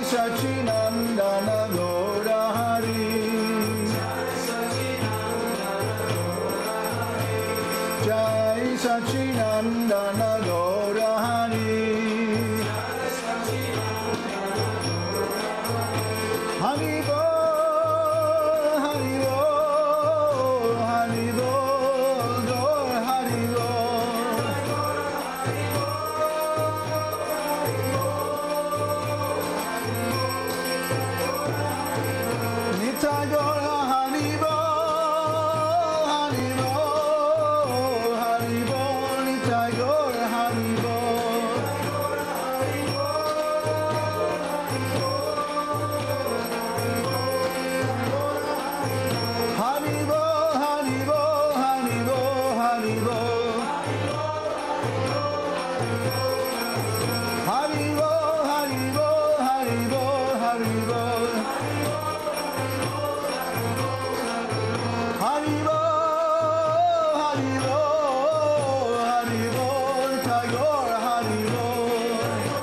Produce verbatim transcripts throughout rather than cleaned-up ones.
Sachinandana Gaura Hari. Jai Sachinandana Gaura Hari. Hari Bol, Hari Bol, Hari Bol, Gaur Hari Bol. Nitai Gaura Hari Bol, Hari Bol, Hari Bol, Nitai Gaura Hari Bol. Hari Bol, Hari Bol, Hari Bol, Hari Bol. Hari Bol, Hari Bol, Hari Bol, Hari Bol. Hari Bol, Hari Bol, Hari Bol, Tagore Hari Bol.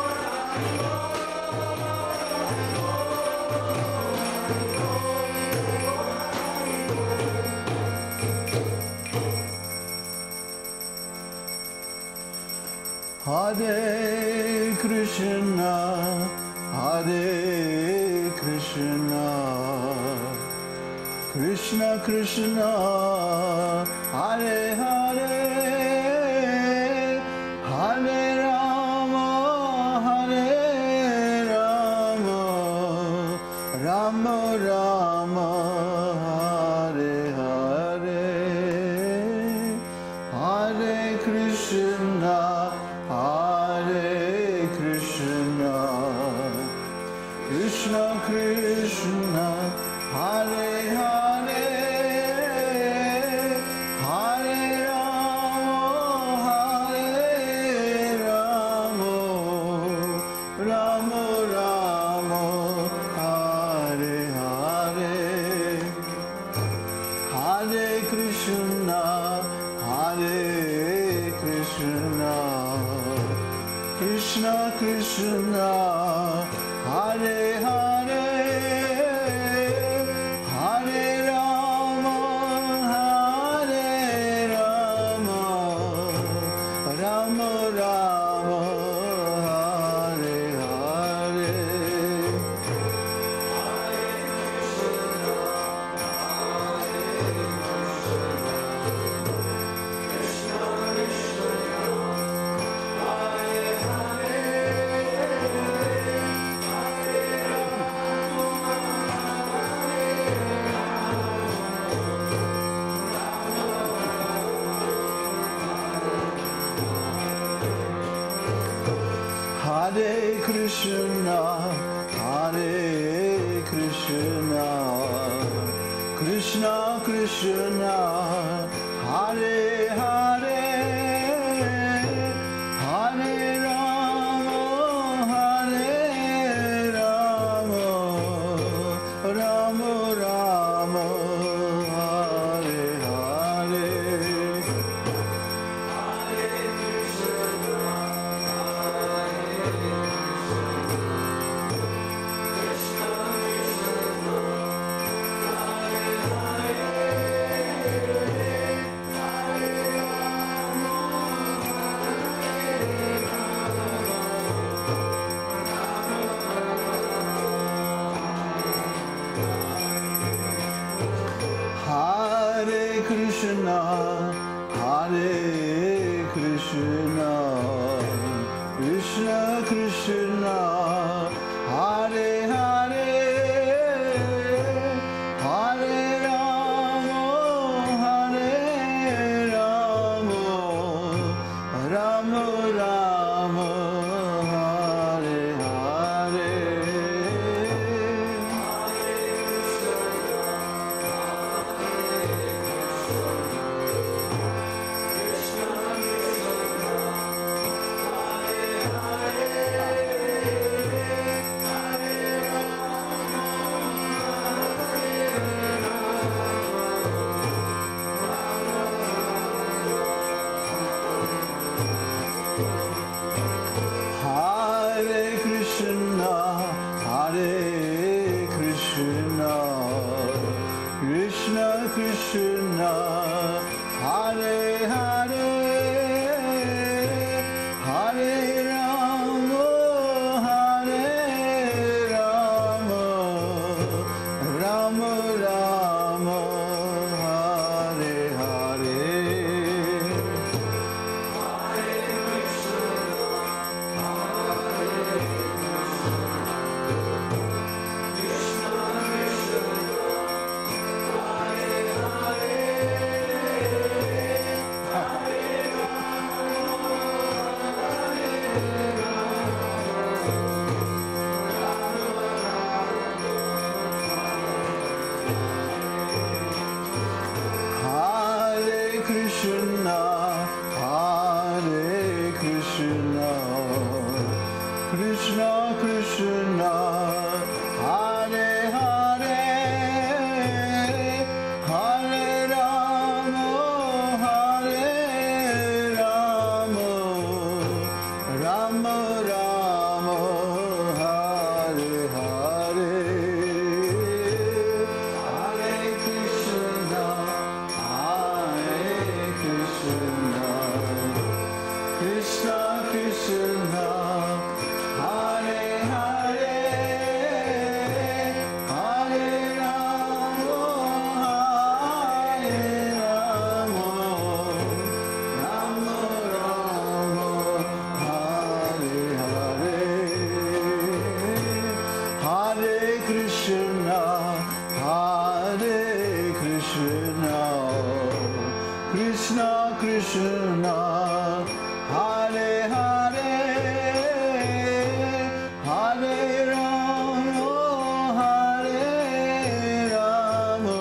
Hare Krishna, Hare Krishna, Krishna Krishna, Hare Hare, Hare Rama, Hare Rama, Rama Rama, Hare Hare, Hare Krishna, Hare Krishna, Krishna Krishna, Hare Hare, Hare Rama, Hare Rama, Rama Rama, Hare Hare, Hare Krishna, Hare Krishna, Krishna Krishna, Hare Hare, Hare Rama, Hare Rama, Rama Rama, Hare Hare. Hare Krishna, Hare Krishna, Krishna Krishna, Hare Hare, Hare Rama, Hare Rama, Rama Rama, Hare Hare. Hare Krishna, Hare Krishna, Krishna Krishna, Hare Hare, Hare Rama, Hare Rama, Rama Rama, Hare Hare. Hare Krishna Krishna Hare Hare Hare Rama Hare Rama Rama Rama Hare Hare Hare Krishna Hare Krishna Krishna Krishna Hare Hare Hare Rama Hare Rama Rama Rama Hare Hare Hare Krishna Hare Krishna Krishna Krishna Hare Hare Hare Rama Hare Rama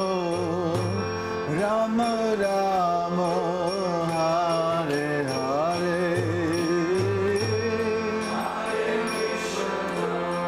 Rama Rama Hare Hare Hare Krishna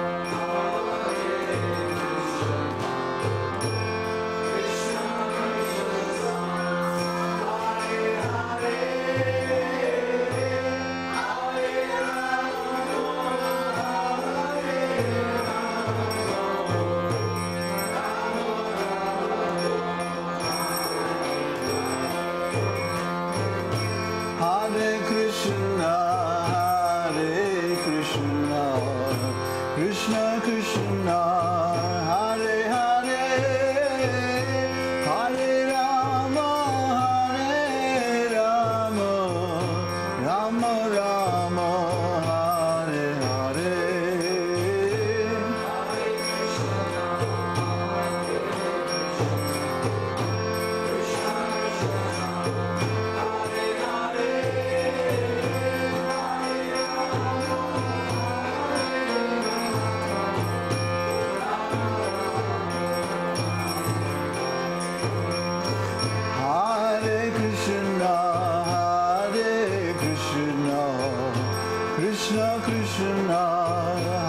Hare Krishna, Hare Krishna, Krishna Krishna, Hare Hare, Hare Rama, Hare Rama, Rama Rama, Hare Hare. Hare Krishna, Hare Krishna, Krishna Krishna,